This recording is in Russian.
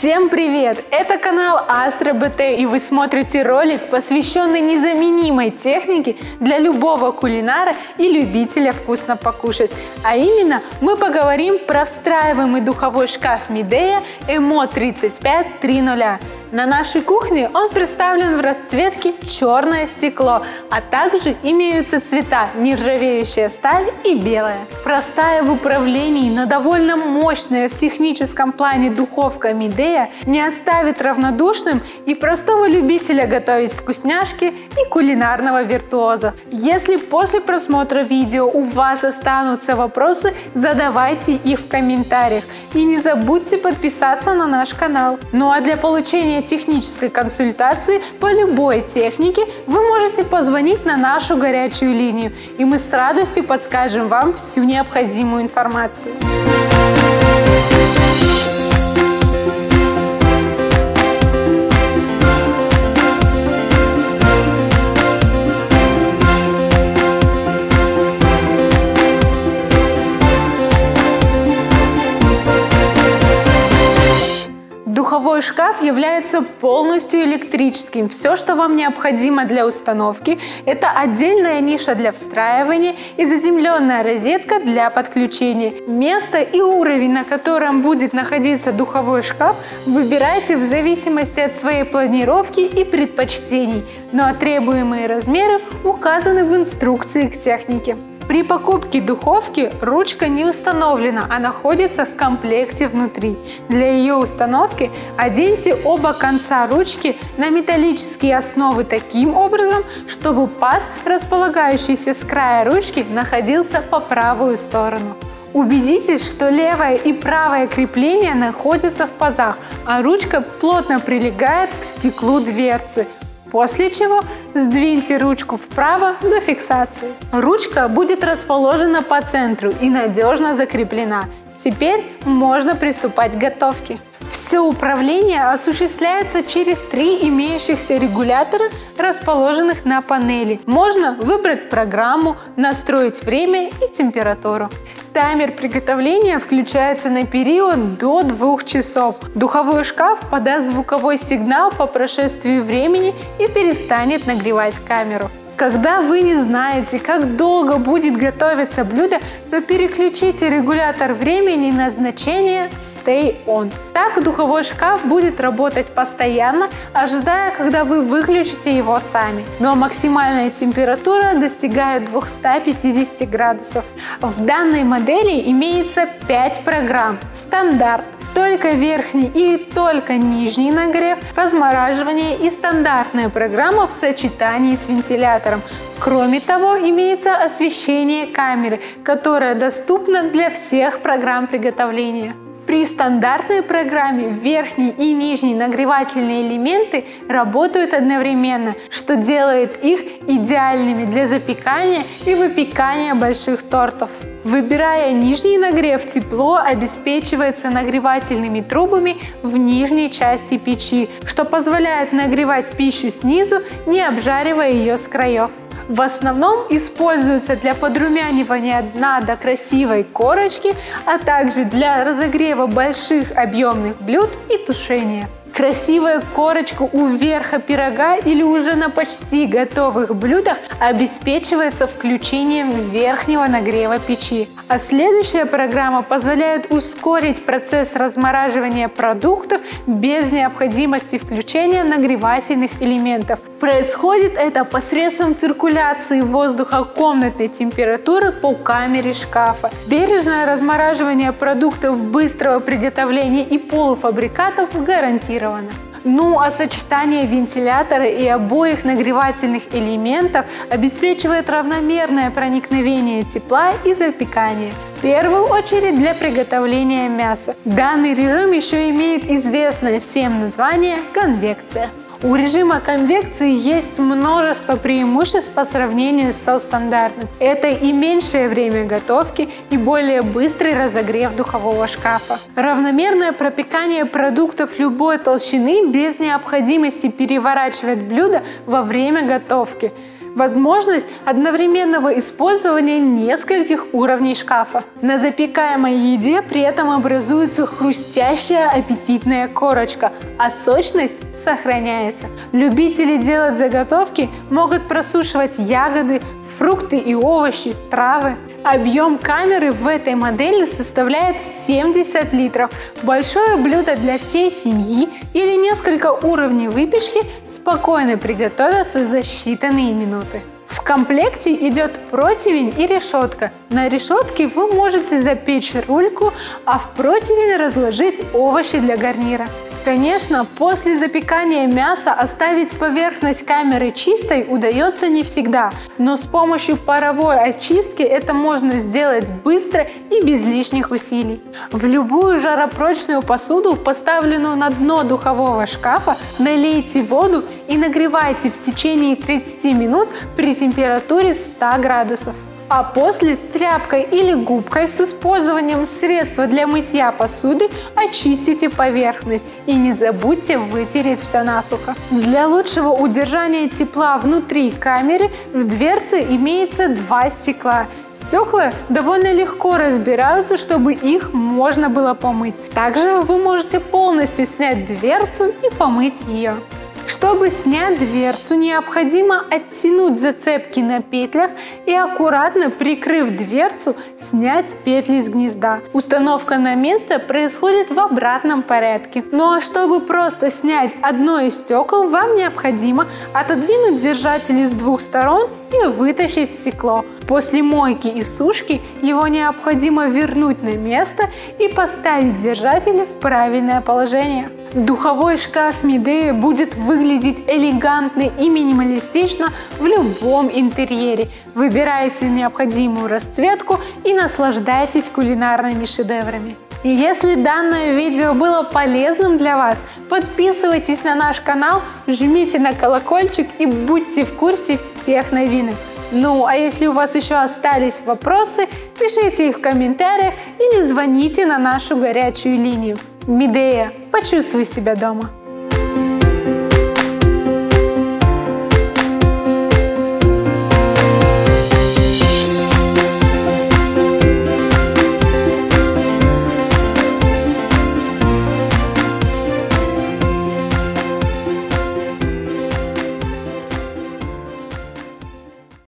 Всем привет! Это канал AstroBT, и вы смотрите ролик, посвященный незаменимой технике для любого кулинара и любителя вкусно покушать. А именно, мы поговорим про встраиваемый духовой шкаф Midea EMO3530. На нашей кухне он представлен в расцветке черное стекло, а также имеются цвета нержавеющая сталь и белая. Простая в управлении, но довольно мощная в техническом плане духовка Midea не оставит равнодушным и простого любителя готовить вкусняшки, и кулинарного виртуоза. Если после просмотра видео у вас останутся вопросы, задавайте их в комментариях. И не забудьте подписаться на наш канал. Ну а для получения технической консультации по любой технике вы можете позвонить на нашу горячую линию, и мы с радостью подскажем вам всю необходимую информацию. Духовой шкаф является полностью электрическим. Все, что вам необходимо для установки, это отдельная ниша для встраивания и заземленная розетка для подключения. Место и уровень, на котором будет находиться духовой шкаф, выбирайте в зависимости от своей планировки и предпочтений, но требуемые размеры указаны в инструкции к технике. При покупке духовки ручка не установлена, а находится в комплекте внутри. Для ее установки оденьте оба конца ручки на металлические основы таким образом, чтобы паз, располагающийся с края ручки, находился по правую сторону. Убедитесь, что левое и правое крепление находятся в пазах, а ручка плотно прилегает к стеклу дверцы. После чего сдвиньте ручку вправо до фиксации. Ручка будет расположена по центру и надежно закреплена. Теперь можно приступать к готовке. Все управление осуществляется через 3 имеющихся регулятора, расположенных на панели. Можно выбрать программу, настроить время и температуру. Таймер приготовления включается на период до 2 часов. Духовой шкаф подаст звуковой сигнал по прошествии времени и перестанет нагревать камеру. Когда вы не знаете, как долго будет готовиться блюдо, то переключите регулятор времени на значение Stay On. Так духовой шкаф будет работать постоянно, ожидая, когда вы выключите его сами. Но максимальная температура достигает 250 градусов. В данной модели имеется 5 программ. Стандарт. Только верхний или только нижний нагрев, размораживание и стандартная программа в сочетании с вентилятором. Кроме того, имеется освещение камеры, которое доступно для всех программ приготовления. При стандартной программе верхний и нижний нагревательные элементы работают одновременно, что делает их идеальными для запекания и выпекания больших тортов. Выбирая нижний нагрев, тепло обеспечивается нагревательными трубами в нижней части печи, что позволяет нагревать пищу снизу, не обжаривая ее с краев. В основном используется для подрумянивания дна до красивой корочки, а также для разогрева больших объемных блюд и тушения. Красивая корочка у верха пирога или уже на почти готовых блюдах обеспечивается включением верхнего нагрева печи. А следующая программа позволяет ускорить процесс размораживания продуктов без необходимости включения нагревательных элементов. Происходит это посредством циркуляции воздуха комнатной температуры по камере шкафа. Бережное размораживание продуктов быстрого приготовления и полуфабрикатов гарантировано. Ну а сочетание вентилятора и обоих нагревательных элементов обеспечивает равномерное проникновение тепла и запекание. В первую очередь для приготовления мяса. Данный режим еще имеет известное всем название конвекция. У режима конвекции есть множество преимуществ по сравнению со стандартным. Это и меньшее время готовки, и более быстрый разогрев духового шкафа. Равномерное пропекание продуктов любой толщины без необходимости переворачивать блюдо во время готовки. Возможность одновременного использования нескольких уровней шкафа. На запекаемой еде при этом образуется хрустящая аппетитная корочка, а сочность сохраняется. Любители делать заготовки могут просушивать ягоды, фрукты и овощи, травы. Объем камеры в этой модели составляет 70 литров. Большое блюдо для всей семьи или несколько уровней выпечки спокойно приготовятся за считанные минуты. В комплекте идет противень и решетка. На решетке вы можете запечь рульку, а в противень разложить овощи для гарнира. Конечно, после запекания мяса оставить поверхность камеры чистой удается не всегда, но с помощью паровой очистки это можно сделать быстро и без лишних усилий. В любую жаропрочную посуду, поставленную на дно духового шкафа, налейте воду и нагревайте в течение 30 минут при температуре 100 градусов. А после тряпкой или губкой с использованием средства для мытья посуды очистите поверхность и не забудьте вытереть все насухо. Для лучшего удержания тепла внутри камеры в дверце имеется 2 стекла. Стекла довольно легко разбираются, чтобы их можно было помыть. Также вы можете полностью снять дверцу и помыть ее. Чтобы снять дверцу, необходимо оттянуть зацепки на петлях и аккуратно прикрыв дверцу, снять петли с гнезда. Установка на место происходит в обратном порядке. Ну а чтобы просто снять одно из стекол, вам необходимо отодвинуть держатель с 2 сторон и вытащить стекло. После мойки и сушки его необходимо вернуть на место и поставить держатели в правильное положение. Духовой шкаф Midea будет выглядеть элегантно и минималистично в любом интерьере. Выбирайте необходимую расцветку и наслаждайтесь кулинарными шедеврами. И если данное видео было полезным для вас, подписывайтесь на наш канал, жмите на колокольчик и будьте в курсе всех новинок. Ну, а если у вас еще остались вопросы, пишите их в комментариях или звоните на нашу горячую линию. Midea. Почувствуй себя дома.